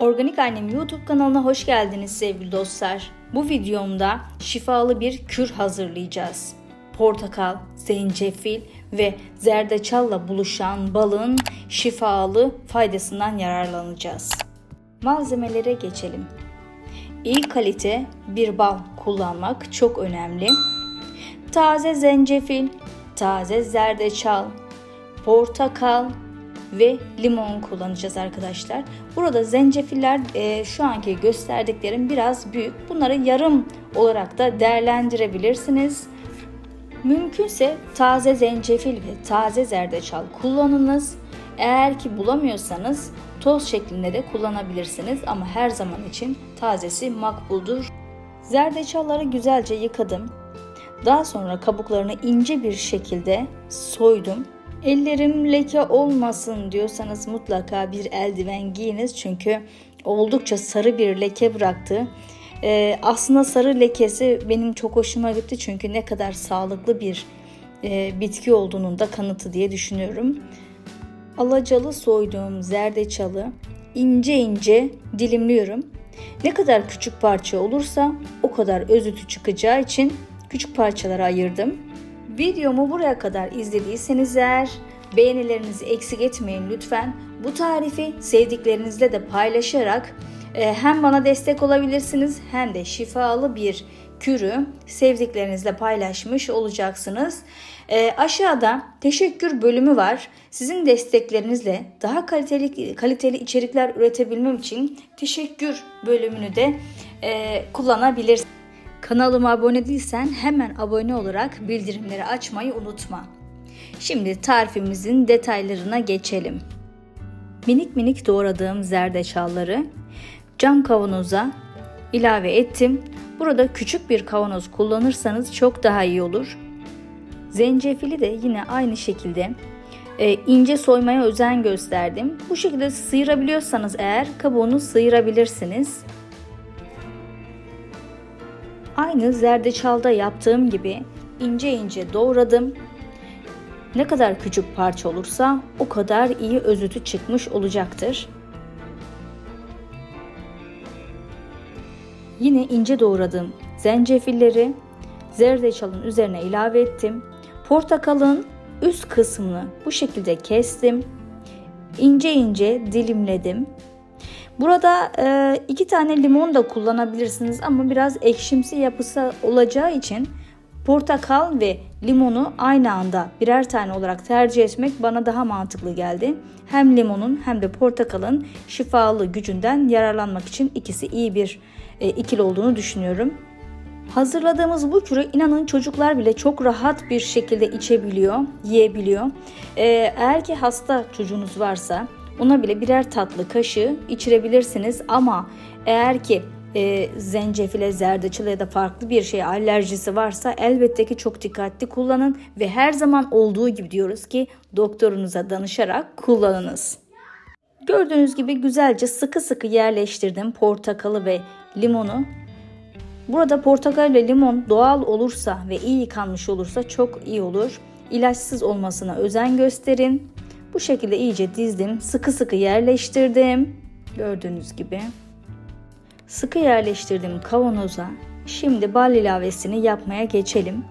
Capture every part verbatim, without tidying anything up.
Organik Annem YouTube kanalına hoş geldiniz sevgili dostlar. Bu videomda şifalı bir kür hazırlayacağız. Portakal, zencefil ve zerdeçalla buluşan balın şifalı faydasından yararlanacağız. Malzemelere geçelim. İyi kalite bir bal kullanmak çok önemli. Taze zencefil, taze zerdeçal, portakal ve limon kullanacağız arkadaşlar. Burada zencefiller e, şu anki gösterdiklerim biraz büyük. Bunları yarım olarak da değerlendirebilirsiniz. Mümkünse taze zencefil ve taze zerdeçal kullanınız. Eğer ki bulamıyorsanız toz şeklinde de kullanabilirsiniz ama her zaman için tazesi makbuldur. Zerdeçalları güzelce yıkadım. Daha sonra kabuklarını ince bir şekilde soydum. Ellerim leke olmasın diyorsanız mutlaka bir eldiven giyiniz çünkü oldukça sarı bir leke bıraktı. Ee, aslında sarı lekesi benim çok hoşuma gitti çünkü ne kadar sağlıklı bir e, bitki olduğunun da kanıtı diye düşünüyorum. Alacalı soyduğum zerdeçalı ince ince dilimliyorum. Ne kadar küçük parça olursa o kadar özütü çıkacağı için küçük parçalara ayırdım. Videomu buraya kadar izlediyseniz eğer beğenilerinizi eksik etmeyin lütfen. Bu tarifi sevdiklerinizle de paylaşarak hem bana destek olabilirsiniz hem de şifalı bir kürü sevdiklerinizle paylaşmış olacaksınız. E, aşağıda teşekkür bölümü var. Sizin desteklerinizle daha kaliteli kaliteli içerikler üretebilmem için teşekkür bölümünü de e, kullanabilirsiniz. Kanalıma abone değilsen hemen abone olarak bildirimleri açmayı unutma. Şimdi tarifimizin detaylarına geçelim. Minik minik doğradığım zerdeçalları cam kavanoza ilave ettim. Burada küçük bir kavanoz kullanırsanız çok daha iyi olur. Zencefili de yine aynı şekilde e, ince soymaya özen gösterdim. Bu şekilde sıyırabiliyorsanız eğer kabuğunu sıyırabilirsiniz. Aynı zerdeçalda yaptığım gibi ince ince doğradım. Ne kadar küçük parça olursa o kadar iyi özütü çıkmış olacaktır. Yine ince doğradığım zencefilleri zerdeçalın üzerine ilave ettim. Portakalın üst kısmını bu şekilde kestim. İnce ince dilimledim. Burada e, iki tane limon da kullanabilirsiniz ama biraz ekşimsi yapısı olacağı için portakal ve limonu aynı anda birer tane olarak tercih etmek bana daha mantıklı geldi. Hem limonun hem de portakalın şifalı gücünden yararlanmak için ikisi iyi bir e, ikili olduğunu düşünüyorum. Hazırladığımız bu kürü inanın çocuklar bile çok rahat bir şekilde içebiliyor, yiyebiliyor. E, eğer ki hasta çocuğunuz varsa ona bile birer tatlı kaşığı içirebilirsiniz ama eğer ki e, zencefile, zerdeçala ya da farklı bir şeye alerjisi varsa elbette ki çok dikkatli kullanın ve her zaman olduğu gibi diyoruz ki doktorunuza danışarak kullanınız. Gördüğünüz gibi güzelce sıkı sıkı yerleştirdim portakalı ve limonu. Burada portakal ve limon doğal olursa ve iyi yıkanmış olursa çok iyi olur. İlaçsız olmasına özen gösterin. Bu şekilde iyice dizdim, sıkı sıkı yerleştirdim. Gördüğünüz gibi. Sıkı yerleştirdim kavanoza. Şimdi bal ilavesini yapmaya geçelim.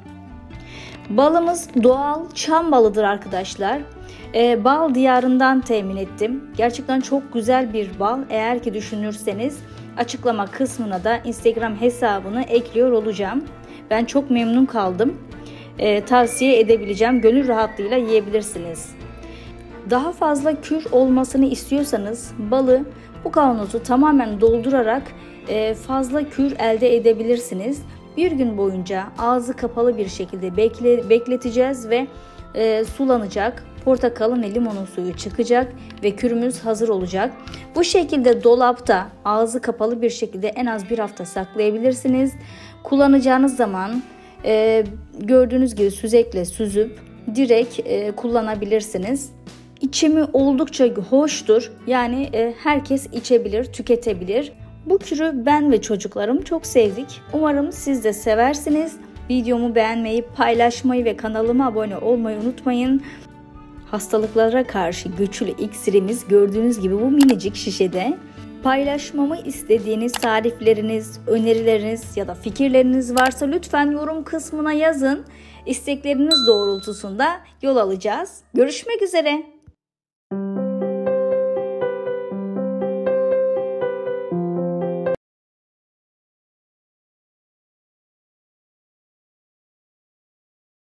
Balımız doğal çam balıdır arkadaşlar. Ee, bal diyarından temin ettim. Gerçekten çok güzel bir bal. Eğer ki düşünürseniz açıklama kısmına da Instagram hesabını ekliyor olacağım. Ben çok memnun kaldım. Ee, tavsiye edebileceğim. Gönül rahatlığıyla yiyebilirsiniz. Daha fazla kür olmasını istiyorsanız balı bu kavanozu tamamen doldurarak fazla kür elde edebilirsiniz. Bir gün boyunca ağzı kapalı bir şekilde bekle, bekleteceğiz ve e, sulanacak. Portakalın ve limonun suyu çıkacak ve kürümüz hazır olacak. Bu şekilde dolapta ağzı kapalı bir şekilde en az bir hafta saklayabilirsiniz. Kullanacağınız zaman e, gördüğünüz gibi süzekle süzüp direkt e, kullanabilirsiniz. İçimi oldukça hoştur. Yani e, herkes içebilir, tüketebilir. Bu kürü ben ve çocuklarım çok sevdik. Umarım siz de seversiniz. Videomu beğenmeyi, paylaşmayı ve kanalıma abone olmayı unutmayın. Hastalıklara karşı güçlü iksirimiz gördüğünüz gibi bu minicik şişede. Paylaşmamı istediğiniz tarifleriniz, önerileriniz ya da fikirleriniz varsa lütfen yorum kısmına yazın. İstekleriniz doğrultusunda yol alacağız. Görüşmek üzere.